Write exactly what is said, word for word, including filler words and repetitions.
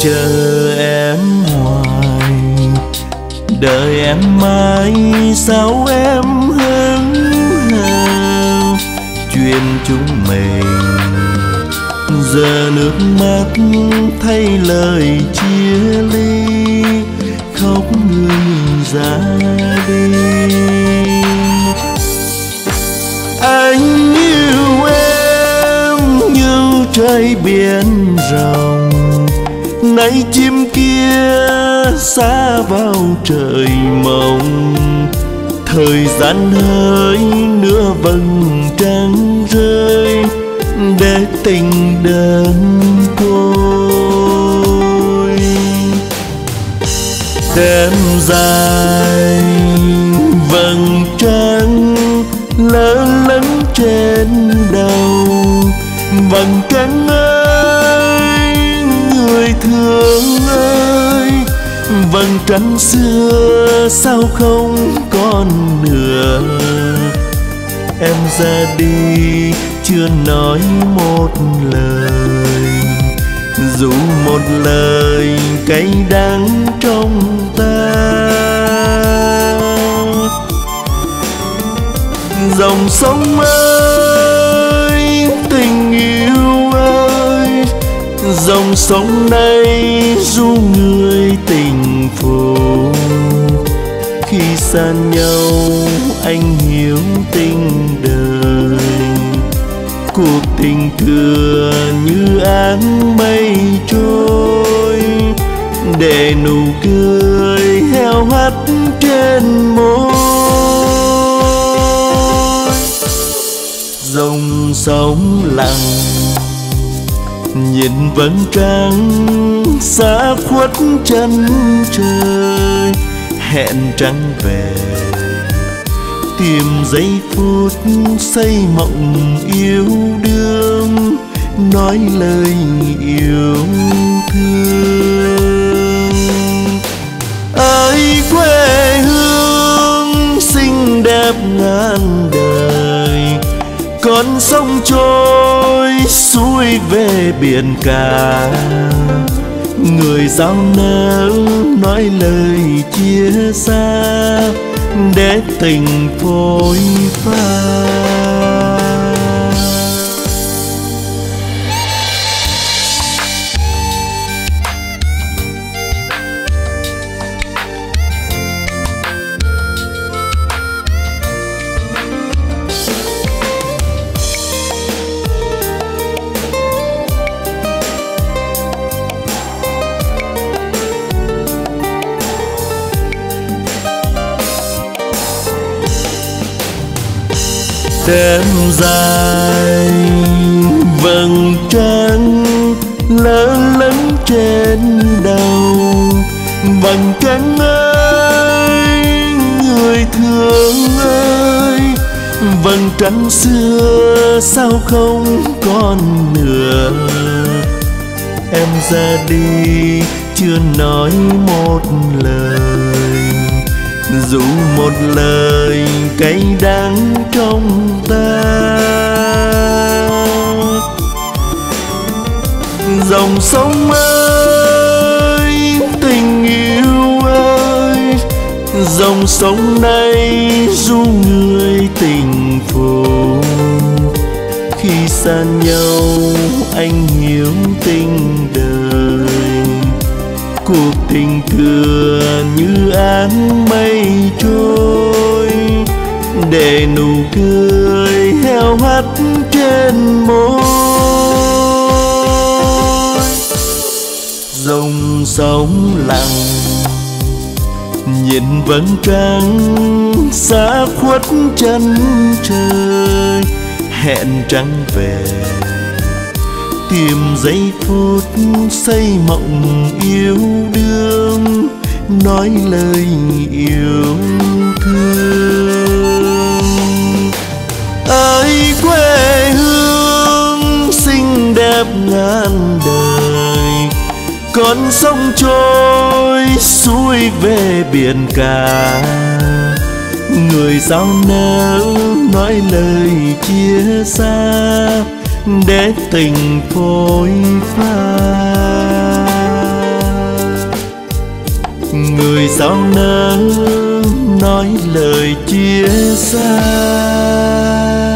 chờ em hoài, đợi em mãi sao em hững hờ. Chuyện chúng mình giờ nước mắt thay lời chia ly, khóc người ra đi. Anh yêu em như trời biển rộng, nay chim kia xa vào trời mộng. Thời gian hơi nửa vầng trăng rơi, để tình đơn côi. Đêm dài vầng trăng lơ lửng trên đầu, vầng trăng ơi người thương ơi, vầng trăng xưa sao không còn nữa. Em ra đi chưa nói một lời, dù một lời cay đắng trong ta. Dòng sông ơi tình yêu ơi, dòng sông này ru người tình phù. Khi xa nhau anh hiểu tình đời, cuộc tình thừa như áng mây trôi, để nụ cười heo hắt trên môi. Dòng sông lặng nhìn vầng trăng xa khuất chân trời, hẹn trăng về tìm giây phút xây mộng yêu đương, nói lời yêu thương. Ơi quê hương xinh đẹp ngàn đời, con sông trôi xuôi về biển cả. Người giao nỡ nói lời chia xa, để tình phôi pha. Đêm dài vầng trăng lơ lửng trên đầu, vầng trăng ơi người thương ơi, vầng trăng xưa sao không còn nữa. Em ra đi chưa nói một lời, dù một lời cay đắng trong ta. Dòng sông ơi tình yêu ơi, dòng sông này ru người tình phù. Khi xa nhau anh hiểu tình đời, cuộc tình thừa như áng mây trôi, để nụ cười heo hắt trên môi. Dòng sông lặng nhìn vầng trăng xa khuất chân trời, hẹn trăng về tìm giây phút xây mộng yêu đương, nói lời yêu thương. Ơi quê hương xinh đẹp ngàn đời, con sông trôi xuôi về biển cả. Người giao nỡ nói lời chia xa, để tình phôi pha. người sao nỡ nói lời chia xa.